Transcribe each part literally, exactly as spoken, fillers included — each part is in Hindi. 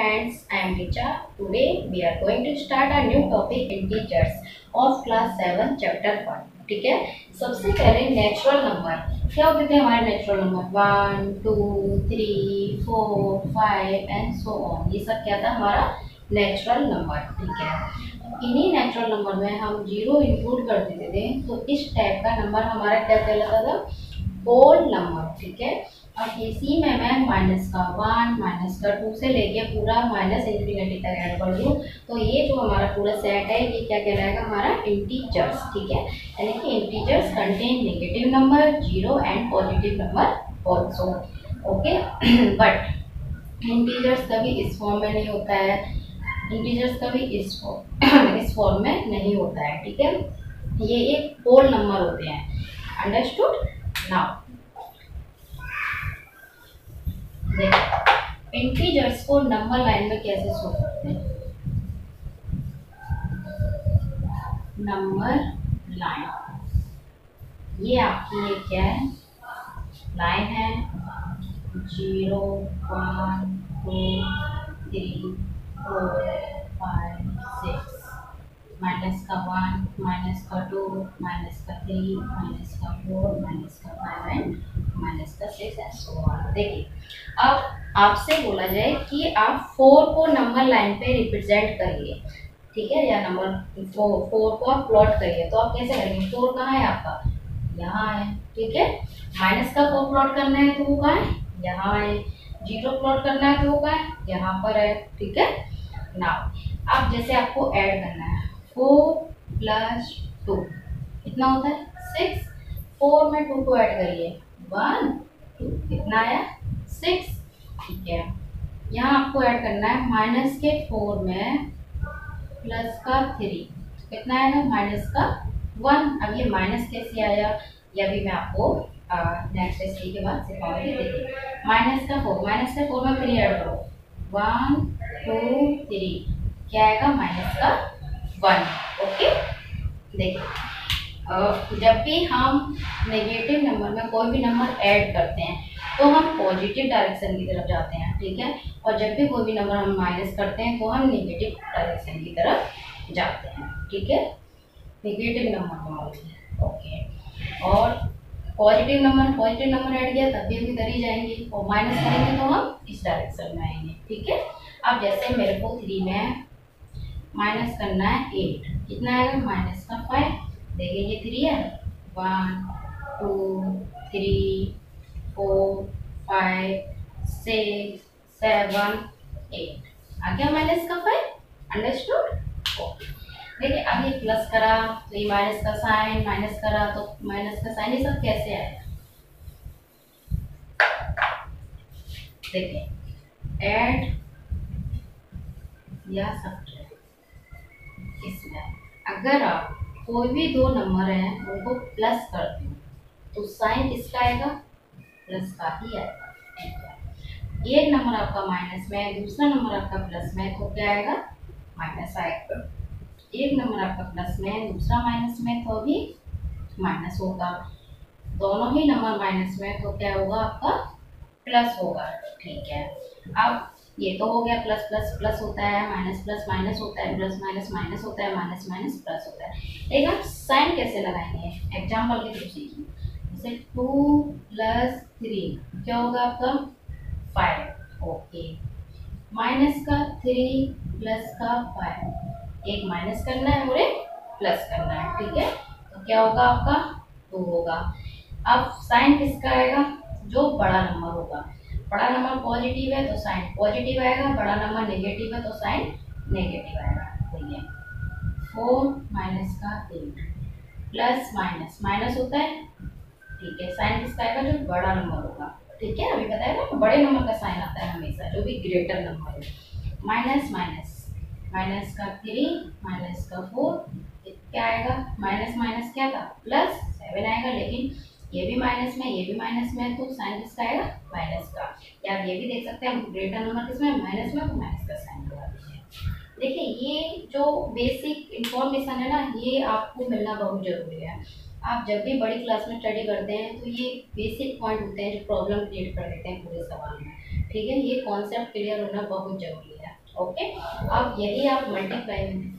friends, I am Richa. Today we are going to start a new topic integers of class seven chapter one. ठीक है, सबसे पहले नेचुरल नंबर क्या होते थे हमारे natural number one two three four five and so on. ये सब क्या था हमारा नेचुरल नंबर. ठीक है, इन्हीं नेचुरल नंबर में हम जीरो इंक्लूड कर देते थे तो इस टाइप का नंबर हमारा क्या कहलाता था, होल नंबर. ठीक है, अब इसी में मैं माइनस का वन माइनस का टू से लेके पूरा माइनस इन्फिनिटी तक ऐड कर दूँ तो ये जो हमारा पूरा सेट है ये क्या कहलाएगा हमारा इंटीजर्स. ठीक है, यानी कि integers contain negative number, zero and positive number also. Okay, but integers कभी इस फॉर्म में नहीं होता है, इंटीजर्स कभी इस फॉर्म इस फॉर्म में नहीं होता है. ठीक है, ये एक होल नंबर होते हैं. अंडरस्टूड. नाउ इंटीजर्स को नंबर लाइन में कैसे शो करते हैं. नंबर लाइन, ये आपकी ये क्या है, लाइन है. Zero one two three four five six, minus का वन माइनस का टू माइनस का थ्री माइनस का फोर माइनस का फाइव एंड माइनस का सिक्स एंड सो ऑन. देखिए, अब आपसे बोला जाए कि आप फोर को नंबर लाइन पे रिप्रेजेंट करिए. ठीक है, या नंबर फोर फोर को आप प्लॉट करिए तो आप कैसे करेंगे. फोर कहाँ है आपका, यहाँ है. ठीक है, माइनस का फोर प्लॉट करना है तो वो कहाँ है, यहाँ है. जीरो प्लॉट करना है तो वो कहाँ है, यहाँ पर है. ठीक है, नाउ अब जैसे आपको ऐड करना है फोर प्लस टू कितना होता है सिक्स. फोर में टू को ऐड करिए वन टू कितना आया सिक्स. ठीक है, यहाँ आपको ऐड करना है माइनस के फोर में प्लस का थ्री कितना आएगा माइनस का वन. अब ये माइनस कैसे आया ये भी मैं आपको नेक्स्ट स्टेज के बाद सिखाऊंगी. देखिए, माइनस का फोर माइनस के फोर में थ्री ऐड करो वन टू थ्री क्या आएगा माइनस का वन. ओके, देखिए जब भी हम नेगेटिव नंबर में कोई भी नंबर ऐड करते हैं तो हम पॉजिटिव डायरेक्शन की तरफ जाते हैं. ठीक है, और जब भी कोई भी नंबर हम माइनस करते हैं तो हम नेगेटिव डायरेक्शन की तरफ जाते हैं. ठीक है, नेगेटिव नंबर में. ओके, और positive number positive number add किया तब भी हम इधर ही जाएंगे और माइनस करेंगे तो हम इस डायरेक्शन में आएंगे. ठीक है, अब जैसे मेरे को थ्री में माइनस करना है एट कितना आएगा माइनस का फाइव. देखिए ये थ्री है one two three four five six seven eight आ गया माइनस का फाइव. अंडरस्टूड. ओके, देखिए अब ये प्लस करा तो ये माइनस का साइन, माइनस करा तो माइनस का साइन, ये सब कैसे आएगा. देखिए ऐड या सब्ट्रैक्ट, इसमें अगर आप कोई भी दो नंबर हैं उनको प्लस कर दो तो साइन किसका आएगा प्लस का ही आएगा. ठीक है, एक नंबर आपका माइनस में दूसरा नंबर आपका प्लस में तो क्या आएगा माइनस आएगा. एक नंबर आपका प्लस में दूसरा माइनस में तो भी माइनस होगा. दोनों ही नंबर माइनस में तो क्या होगा आपका प्लस होगा. ठीक है, अब ये तो हो गया प्लस प्लस प्लस होता है, माइनस प्लस माइनस होता है, प्लस माइनस माइनस होता है, माइनस माइनस प्लस होता है. लेकिन आप साइन कैसे लगाएंगे एग्जाम्पल के थ्रू सीखिए. जैसे टू प्लस थ्री क्या होगा आपका फाइव. ओके, माइनस का थ्री प्लस का फाइव, एक माइनस करना है और एक प्लस करना है. ठीक है, तो क्या होगा आपका टू होगा. अब साइन किसका आएगा, जो बड़ा नंबर होगा. बड़ा नंबर पॉजिटिव है तो साइन पॉजिटिव आएगा, बड़ा नंबर नेगेटिव है तो साइन नेगेटिव आएगा. तो ये फोर माइनस का एट प्लस माइनस माइनस होता है. ठीक है, साइन किसका आएगा जो बड़ा नंबर होगा. ठीक है, अभी बताया ना बड़े नंबर का साइन आता है हमेशा जो भी ग्रेटर नंबर है. माइनस माइनस माइनस का थ्री माइनस का फोर क्या आएगा माइनस माइनस क्या था प्लस सेवन आएगा. लेकिन ये भी माइनस में ये भी माइनस में तो साइन किसका आएगा माइनस का. या आप ये भी देख सकते हैं ग्रेटर नंबर किसमें माइनस में तो माइनस का साइन लगा दीजिए. देखिए ये जो बेसिक इंफॉर्मेशन है ना ये आपको मिलना बहुत जरूरी है. आप जब भी बड़ी क्लास में स्टडी करते हैं तो ये बेसिक पॉइंट होते हैं जो प्रॉब्लम क्रिएट कर देते हैं पूरे सवाल में. ठीक है, ये कॉन्सेप्ट क्लियर होना बहुत जरूरी है. ओके, अब यदि आप मल्टीप्लाई में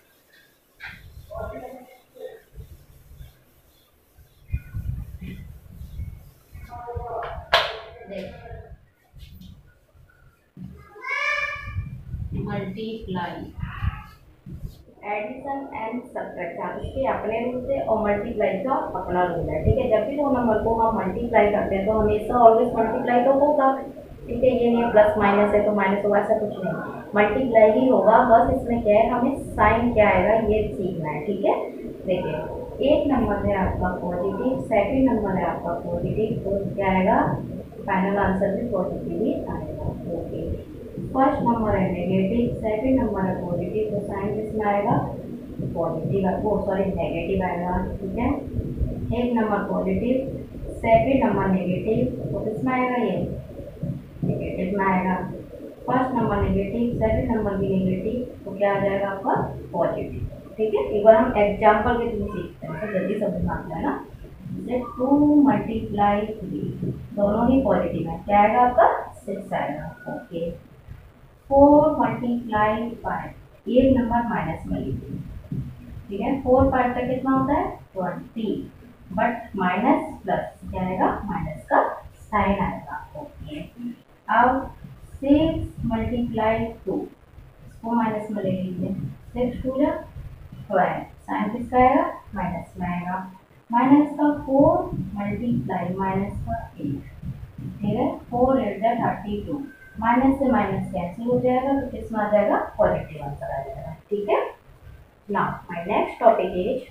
मल्टीप्लाई एडिशन एंड सब्ट्रैक्शन इसके अपने रूल से और मल्टीप्लाई का अपना रूल है। ठीक है, जब भी दो नंबर को हम मल्टीप्लाई करते हैं तो हमेशा ऑलवेज मल्टीप्लाई तो होगा। ठीक है, ये नहीं प्लस माइनस है तो माइनस होगा, ऐसा कुछ नहीं, मल्टीप्लाई ही होगा। बस इसमें क्या है, हमें साइन क्या आएगा ये सीखना है। ठीक है, देखिए एक नंबर है आपका पॉजिटिव, सेकंड नंबर है आपका पॉजिटिव, तो क्या आएगा, फाइनल आंसर भी पॉजिटिव ही आएगा। ओके, फर्स्ट नंबर है नेगेटिव, सेकंड नंबर है पॉजिटिव, तो साइन किसमें आएगा, पॉजिटिव, वो सॉरी नेगेटिव आएगा। ठीक है, एक number positive, second number negative, तो किसमें आएगा, ये नेगेटिव में आएगा। First number negative, second number भी नेगेटिव, तो क्या आ जाएगा आपका पॉजिटिव। ठीक है, एक बार हम एग्जाम्पल के थ्रू सीखते हैं तो जल्दी समझ में आता है ना। जैसे टू मल्टीप्लाई थ्री, दोनों ही पॉजिटिव है, क्या आएगा आपका सिक्स आएगा। ओके, फोर मल्टीप्लाई फाइव, एक नंबर माइनस में लीजिए। ठीक है, फोर फाइव का कितना होता है ट्वेंटी, बट माइनस प्लस क्या आएगा, माइनस का साइन आएगा। ओके, अब सिक्स मल्टीप्लाई टू, इसको माइनस में ले लीजिए, सिक्स टू या ट्वेल्व, साइन किसका आएगा, माइनस में आएगा। माइनस का फोर मल्टीप्लाई माइनस का एट, ठीक है, फोर एट या थर्टी टू, माइनस से माइनस कैंसिल हो जाएगा तो किसमें आ जाएगा, पॉजिटिव आंसर आ जाएगा। ठीक है, now my next topic is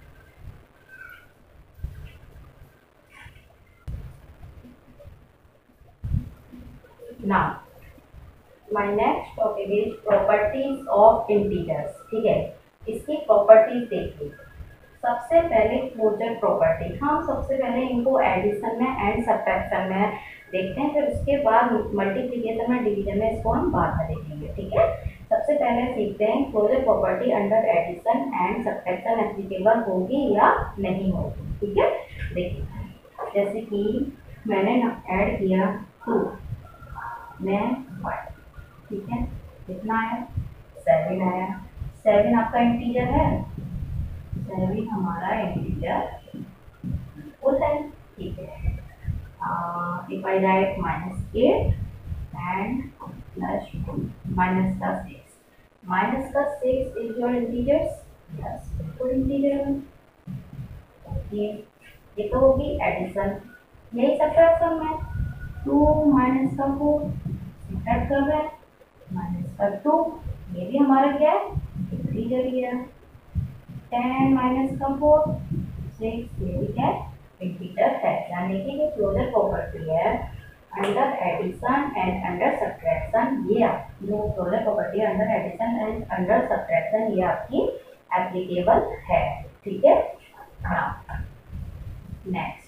now my next topic is properties of integers. ठीक है, इसकी प्रॉपर्टीज देखिए। सबसे पहले क्लोजर प्रॉपर्टी, हम सबसे पहले इनको एडिशन में एंड सब्ट्रैक्शन में देखते हैं, फिर उसके बाद मल्टीप्लिकेशन में डिवीजन में इसको हम बाद में देखेंगे। ठीक है, सबसे पहले सीखते हैं closure property under addition and subtraction applicable होगी या नहीं होगी। ठीक है, देखिए जैसे कि मैंने ऐड किया टू में फाइव, ठीक है, कितना आया, सेवन आया। सेवन आपका इंटीजर है, सेवन हमारा इंटीजर बिल्कुल है। ठीक है, if I write minus eight and plus two minus का सिक्स, माइनस का six is your integers, yes बिल्कुल इंटीजर है। ओके, ये तो होगी एडिशन। यही सब्ट्रैक्शन में टू माइनस का फोर सब्ट्रैक्ट कर रहे हैं, माइनस का टू, ये भी हमारा क्या है, इंटीजर ही है। टेन माइनस का फोर सिक्स, ये भी क्या इंटीजर है। यानी कि ये क्लोजर प्रॉपर्टी है under addition and under subtraction, ये जो क्लोजर प्रॉपर्टी है under addition and under subtraction, ये आपकी एप्लीकेबल है। ठीक है, हाँ नेक्स्ट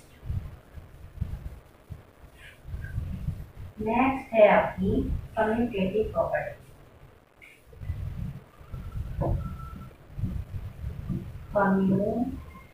नेक्स्ट है आपकी कम्यूटेटिव प्रॉपर्टी। कम्यूटेटिव,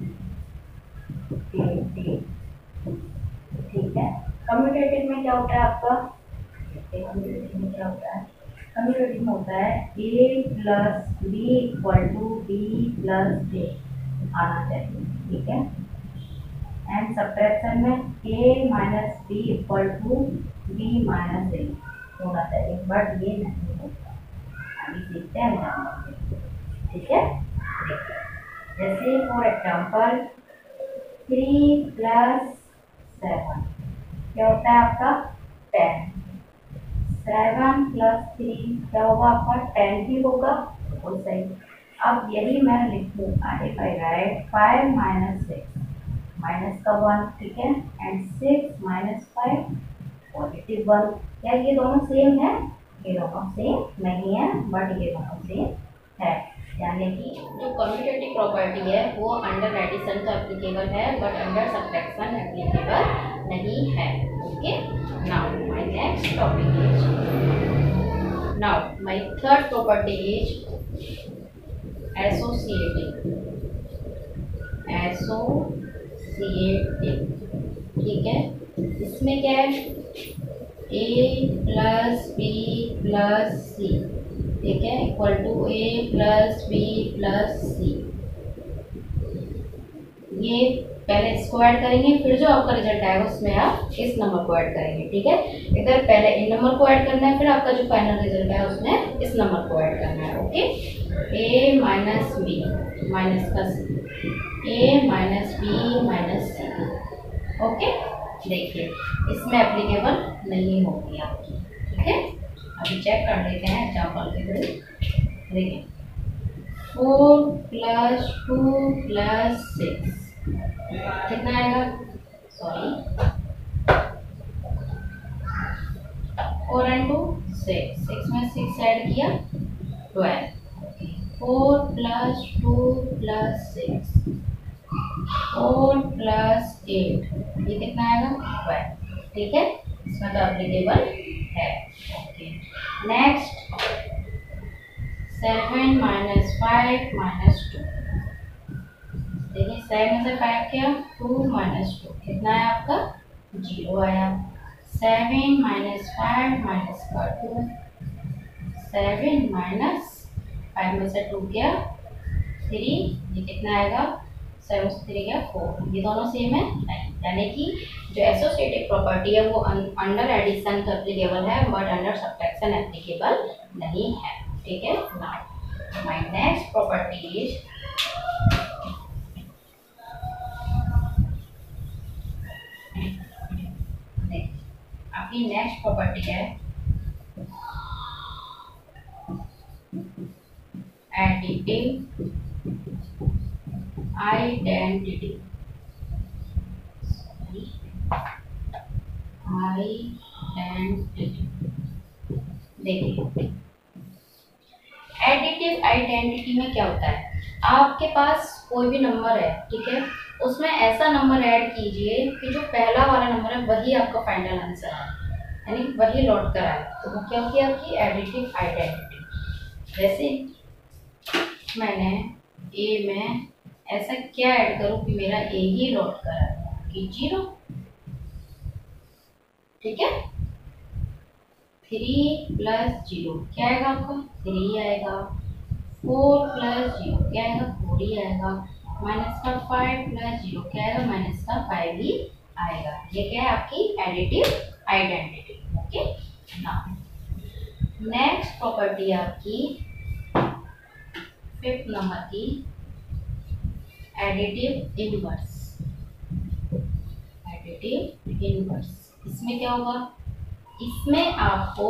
ठीक है, कम्यूटेटिव में क्या होता है आपका, कम्यूटेटिव में क्या होता है, कम्यूटेटिव में होता है A plus B equal to B plus A आना चाहिए। ठीक है, एंड सब्ट्रैक्शन में A minus B equal to B minus A होना चाहिए, बट ये नहीं होता। अभी देखते हैं एग्जाम्पल। ठीक है, जैसे for example three plus seven क्या होता है आपका टेन, सेवन प्लस थ्री क्या होगा आपका टेन ही होगा, बिल्कुल सही। अब यही मैं लिखूँ if I write five minus six, minus का वन, ठीक है, and six minus five positive one, क्या ये दोनों सेम है, ये दोनों सेम नहीं है, बट ये दोनों सेम है। यानी कि जो कम्यूटेटिव प्रॉपर्टी है वो अंडर एडिशन का एप्लीकेबल है, बट अंडर सब्ट्रैक्शन एप्लीकेबल नहीं है। Okay, now my next topic is, now my third property is associative. Associative, ठीक है, इसमें क्या है, A plus B plus plus C, ठीक है, equal to A plus B plus C. ये पहले इसको ऐड करेंगे, फिर जो आपका रिजल्ट आएगा उसमें आप इस नंबर को ऐड करेंगे, ठीक है। इधर पहले इन नंबर को ऐड करना है, फिर आपका जो फाइनल रिजल्ट है उसमें इस नंबर को ऐड करना है। Okay, A minus B minus का C, A minus B minus C. Okay, देखिए इसमें एप्लीकेबल नहीं होगी आपकी, ठीक है। अभी चेक कर लेते हैं एग्जाम्पल के थ्रू। देखिए four plus two plus six कितना आएगा, sorry four and two six, six में सिक्स ऐड किया twelve. Four plus two plus six, four plus eight, ये कितना आएगा ट्वेल्व, ठीक है। इसमें तो एप्लीकेबल है। Okay, next seven minus five minus two. देखिए सेवन से फाइव किया, टू माइनस टू कितना है आपका जीरो आया। सेवन माइनस फाइव माइनस का टू, सेवन माइनस फाइव में से टू किया थ्री, ये कितना आएगा सेवन से थ्री गया फोर। ये दोनों सेम है नहीं, यानी कि जो एसोसिएटिव प्रॉपर्टी है वो अंडर एडिशन एप्लीकेबल है बट अंडर सब्ट्रैक्शन एप्लीकेबल नहीं है, ठीक है। Now my next property is आपकी नेक्स्ट प्रॉपर्टी है एडिटिव आइडेंटिटी। आइडेंटिटी देखिए एडिटिव आइडेंटिटी में क्या होता है, आपके पास कोई भी नंबर है, ठीक है, उसमें ऐसा नंबर ऐड कीजिए कि जो पहला वाला नंबर है वही आपका फाइनल आंसर है, यानी वही लौट कर आए, तो वो क्या होगी आपकी एडिटिव आइडेंटिटी। जैसे मैंने ए में ऐसा क्या ऐड करूं कि मेरा ए ही लौट कर आए कि जीरो, ठीक है। थ्री प्लस जीरो क्या आएगा आपका थ्री आएगा। फोर प्लस जीरो क्या आएगा फोर ही आएगा। माइनस का फाइव प्लस जीरो क्या आएगा माइनस का फाइव ही आएगा। ये क्या है आपकी additive identity. Okay, now next property आपकी फिफ्थ नंबर की एडिटिव इनवर्स। एडिटिव इनवर्स इसमें क्या होगा, इसमें आपको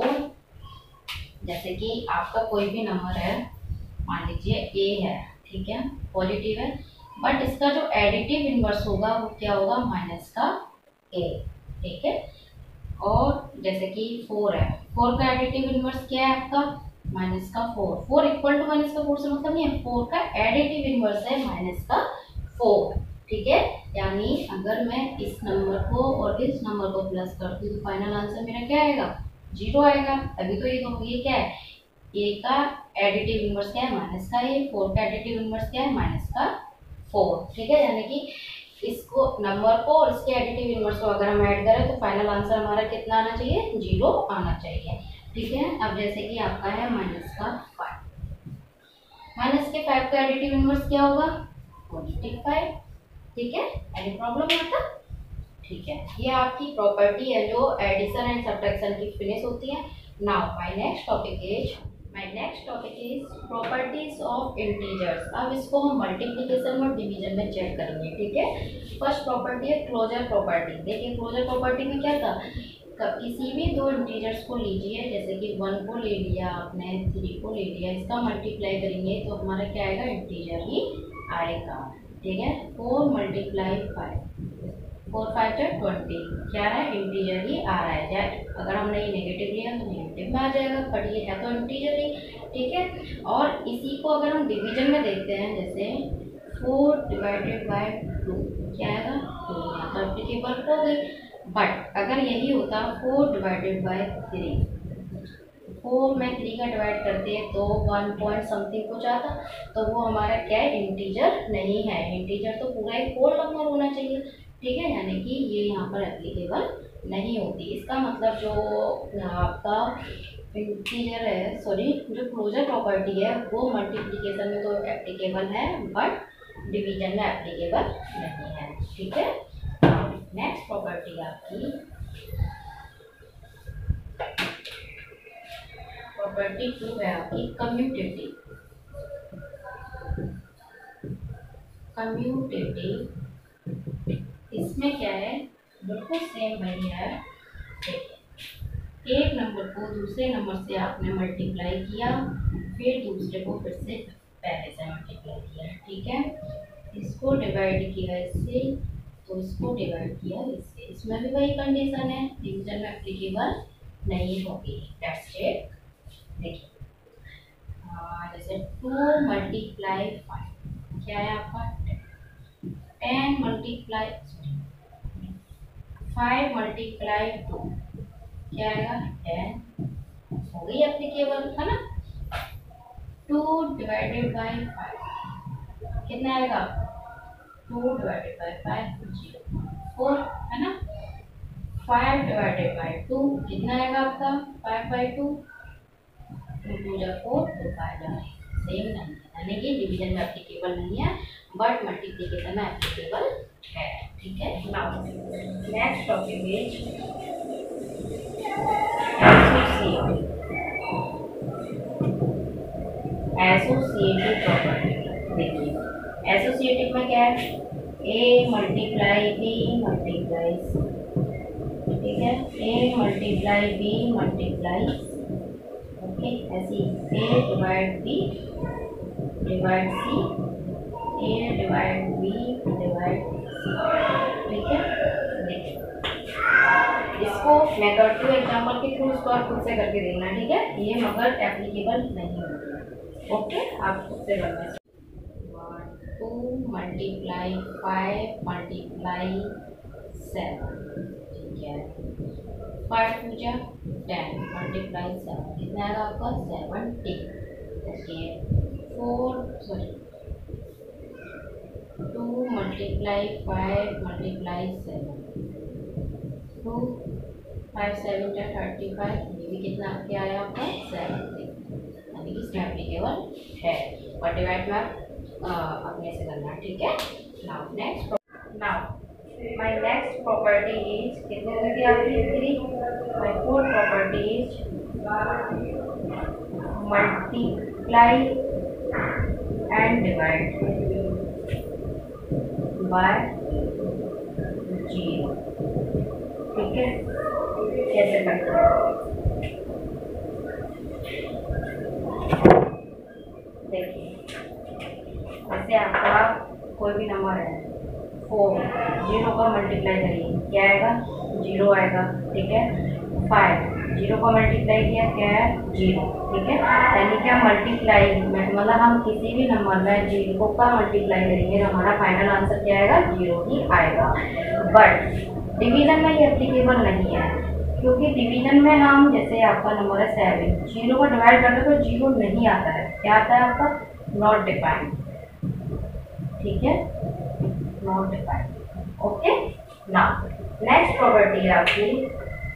जैसे कि आपका कोई भी नंबर है, मान लीजिए ए है, ठीक है, पॉजिटिव है, बट इसका जो एडिटिव इनवर्स होगा वो क्या होगा माइनस का ए, ठीक है। और जैसे कि फोर है, फोर का एडिटिव इनवर्स क्या है आपका माइनस का four. Four equal to minus का फोर से मतलब नहीं है, फोर का एडिटिव इनवर्स है माइनस का फोर, ठीक है। यानी अगर मैं इस नंबर को और इस नंबर को प्लस करती हूँ तो फाइनल आंसर मेरा क्या आएगा जीरो आएगा। अभी तो ये तो ये क्या है, ए का एडिटिव इनवर्स क्या है माइनस का ए, फोर का एडिटिव इनवर्स क्या है माइनस का फोर, ठीक है। यानी कि इसको नंबर को और इसके एडिटिव इनवर्स को अगर हम ऐड करें तो फाइनल आंसर हमारा कितना आना चाहिए जीरो आना चाहिए, ठीक है। अब जैसे कि आपका है माइनस का फाइव, माइनस के फाइव का एडिटिव इनवर्स क्या होगा पॉजिटिव फाइव, ठीक है। एनी प्रॉब्लम आता, ठीक है। ये आपकी प्रॉपर्टी है जो एडिशन एंड सब्ट्रैक्शन की फिनिश होती है। Now my next topic is my next topic is properties of integers. अब इसको हम मल्टीप्लिकेशन और डिवीजन में चेक करेंगे, ठीक है। फर्स्ट प्रॉपर्टी है क्लोजर प्रॉपर्टी। देखिए क्लोजर प्रॉपर्टी में क्या था, किसी भी दो इंटीजर्स को लीजिए, जैसे कि वन को ले लिया आपने, थ्री को ले लिया, इसका मल्टीप्लाई करेंगे तो हमारा क्या आएगा इंटीजर ही आएगा, ठीक है। Four multiply five, four five जो ट्वेंटी, क्या रहा है इंटीजर ही आ रहा है। चाहे अगर हमने ये नेगेटिव लिया तो नेगेटिव में आ जाएगा, बट ये है तो इंटीजर ही, ठीक है। और इसी को अगर हम डिवीजन में देखते हैं, जैसे फोर डिवाइडेड बाय टू क्या आएगा टू, यहाँ तो एप्लीकेबल हो गई। बट अगर यही होता four divided by three, four में थ्री का डिवाइड करते हैं तो वन पॉइंट समथिंग कुछ आता, तो वो हमारा क्या है इंटीजर नहीं है। इंटीजर तो पूरा एक होल नंबर होना चाहिए, ठीक है। यानी कि ये यहाँ पर एप्लीकेबल नहीं होती। इसका मतलब जो आपका इंटीजर है, सॉरी, जो क्लोजर प्रॉपर्टी है वो मल्टीप्लिकेशन में तो एप्लीकेबल है बट डिवीजन में एप्लीकेबल नहीं है। ठीक है, नेक्स्ट प्रॉपर्टी आपकी प्रॉपर्टी टू है आपकी कम्यूटेटिव। कम्यूटेटिव इसमें क्या है, बिल्कुल सेम वही है। एक नंबर को दूसरे नंबर से आपने मल्टीप्लाई किया, फिर दूसरे को फिर से पहले से मल्टीप्लाई किया। ठीक है, इसको डिवाइड किया इससे, तो इसको डिवाइड किया इससे, इसमें भी वही कंडीशन है, डिवीजन में एप्लीकेबल नहीं होगी। That's it. देखिए जैसे टू मल्टीप्लाई फाइव क्या है आपका, ten multiply five multiply two क्या आएगा, टेन, हो गई एप्लीकेबल है ना। टू डिवाइडेड बाई फाइव कितना आएगा, two divided by five zero four है ना। फाइव डिवाइडेड बाई टू कितना आएगा आपका, five by two, two two जा फोर, टू फाइव जा सेम नहीं है, यानी कि डिवीजन में एप्लीकेबल नहीं है बट मल्टीप्लिकेशन में एप्लीकेबल है। ठीक है, now next topic is associative property. देखिए एसोसिएटिव में क्या है, A multiply B multiply C. ठीक है, A multiply B multiply, okay, ऐसी A divide B divide C, A divide B divide C. ठीक है, देखिए इसको मैं करती हूँ एग्जाम्पल के थ्रू, उसको आप खुद से करके देखना। ठीक है, ये मगर एप्लीकेबल नहीं होती। ओके, आप खुद से करना। Two multiply five multiply seven, ठीक है, फाइव टू जा टेन मल्टीप्लाई सेवन कितना आएगा आपका, seventeen. Okay, four sorry two multiply five multiply seven, two five seven जा थर्टी फाइव, ये भी कितना क्या आया आपका, सेवनटीन, यानी कि इसमें एप्लीकेबल है और डिवाइड में अपने से करना। ठीक है, now next, now my next property is, कितने हो गई आपकी, three. My fourth property is multiply and divide by zero. ठीक है, कैसे करते हैं, देखिए जैसे आपका कोई भी नंबर है फोर, जीरो का मल्टीप्लाई करिए क्या आएगा, जीरो आएगा। ठीक है, फाइव जीरो का मल्टीप्लाई किया क्या है, जीरो। ठीक है, यानी कि हम मल्टीप्लाई मतलब हम किसी भी नंबर में जीरो का मल्टीप्लाई करेंगे तो हमारा फाइनल आंसर क्या आएगा, जीरो ही आएगा। बट डिवीजन में ये एप्लीकेबल नहीं है, क्योंकि डिवीजन में हम जैसे आपका नंबर है सेवन, जीरो को डिवाइड करते तो जीरो नहीं आता है, क्या आता है आपका, नॉट डिफाइंड। ठीक है, not defined. Okay, now next property है आपकी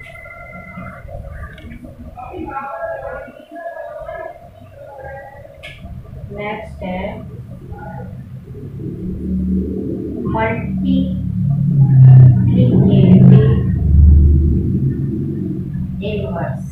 नेक्स्ट है मल्टीप्लिकेटिव इनवर्स।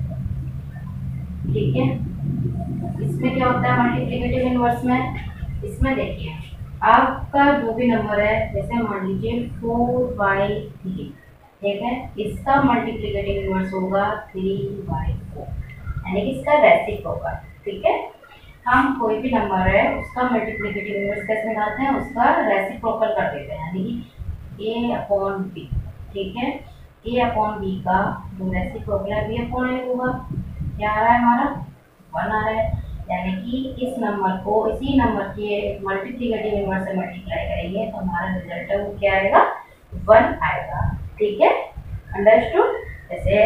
ठीक है, इसमें क्या होता है मल्टीप्लिकेटिव इनवर्स में, इसमें देखिए आपका जो भी नंबर है, जैसे मान लीजिए फोर बाई थ्री, ठीक है, इसका मल्टीप्लिकेटिव इनवर्स होगा थ्री बाई फोर, यानी कि इसका रेसिप्रोकल। ठीक है, हम कोई भी नंबर है उसका मल्टीप्लिकेटिव इनवर्स कैसे निकालते हैं, उसका रेसिप्रोकल कर देते हैं, यानी कि ए अपॉन बी। ठीक है, ए अपॉन बी का जो रेसिप्रोकल है बी अपॉन ए होगा, क्या आ रहा है हमारा, वन आ रहा है, यानी कि इस नंबर को इसी नंबर के मल्टीप्लिकेटिव इनवर्स से मल्टीप्लाई करेंगे तो हमारा रिजल्ट है वो क्या आएगा, वन आएगा। ठीक है, अंडरस्टूड। जैसे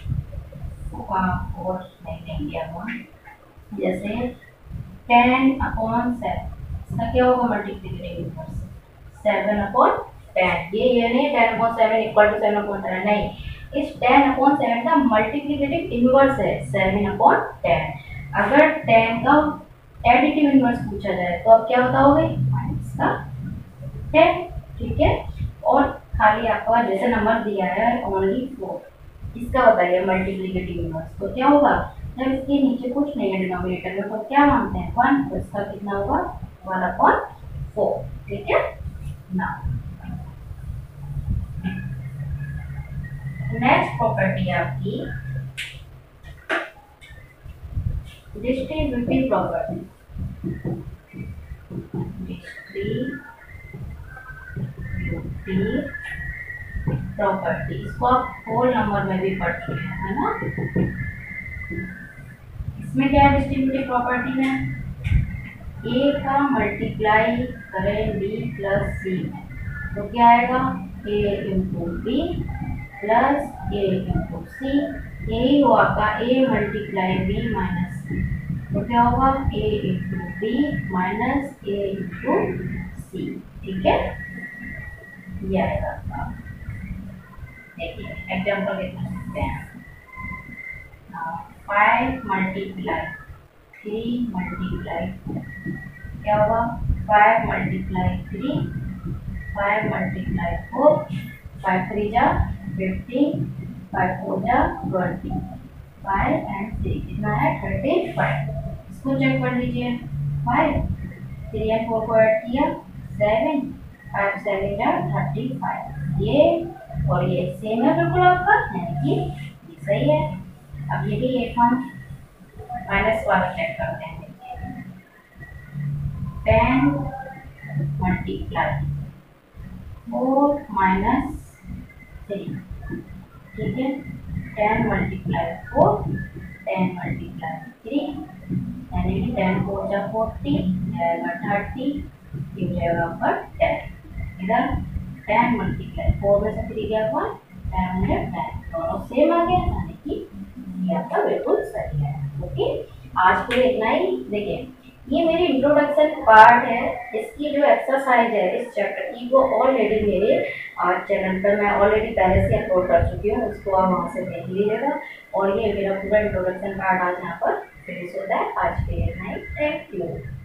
और नहीं लेंगे अपन, जैसे टेन अपॉन सेवन, इसका क्या होगा multiplicative inverse, seven upon ten. ये ये नहीं ten upon seven equal to seven upon ten, नहीं, इस टेन अपॉन सेवन का मल्टीप्लिकेटिव इनवर्स है सेवन अपॉन टेन। अगर टेन का एडिटिव इनवर्स पूछा जाए तो आप क्या बताओगे, माइनस का टेन, ठीक है। और खाली आपका जैसे नंबर दिया है ओनली फोर, इसका बताइए मल्टीप्लिकेटिव इनवर्स, तो क्या होगा, जब इसके नीचे कुछ नहीं है डिनोमिनेटर में तो क्या मानते हैं वन, तो इसका कितना होगा वन अपॉन फोर, ठीक है ना। नेक्स्ट प्रॉपर्टी आपकी डिस्ट्रीब्यूटिव प्रॉपर्टी। डिस्ट्रीब्यूटिव प्रॉपर्टी, इसको आप होल नंबर में भी पढ़ चुके हैं, है ना। इसमें क्या है डिस्ट्रीब्यूटिव प्रॉपर्टी में, ए का मल्टीप्लाई करें बी प्लस सी में तो क्या आएगा A into B plus A into C, यही हुआ आपका A multiply B minus C, तो क्या होगा A into B minus A into C, ठीक है, ये आएगा आपका। देखिए एग्जाम्पल देख सकते हैं, फाइव मल्टीप्लाई थ्री मल्टीप्लाई क्या होगा five multiply three, five multiply four, five three जा फिफ्टीन, फाइव फोर जा ट्वेंटी, फाइव एंड थ्री कितना है थर्टी फाइव। इसको चेक कर लीजिए, फाइव थ्री एंड फोर को ऐड किया सेवन, फाइव सेवन जा थर्टी फाइव, ये और ये सेम है बिल्कुल आपका, यानी कि ये सही है। अब ये भी एक हम माइनस वाला चेक करते हैं, ten multiply four minus three, ठीक है, ten multiply four, ten multiply three, यानी कि टेन फोर जा फोर्टी, जाएगा थर्टी, ये हो जाएगा आपका टेन। इधर टेन मल्टीप्लाई फोर में से थ्री गया हुआ टेन हंड्रेड टेन, दोनों सेम आ गया, यानी कि ये आपका बिल्कुल सही है। ओके, आज के लिए इतना ही। देखिए ये मेरी इंट्रोडक्शन पार्ट है, इसकी जो एक्सरसाइज है इस चैप्टर की वो ऑलरेडी मेरे आज चैनल पर मैं ऑलरेडी पहले से अपलोड कर चुकी हूँ, उसको आप वहाँ से देख लीजिएगा। और ये मेरा पूरा इंट्रोडक्शन पार्ट आज यहाँ पर फिनिश होता है। आज के लिए इतना ही, थैंक यू।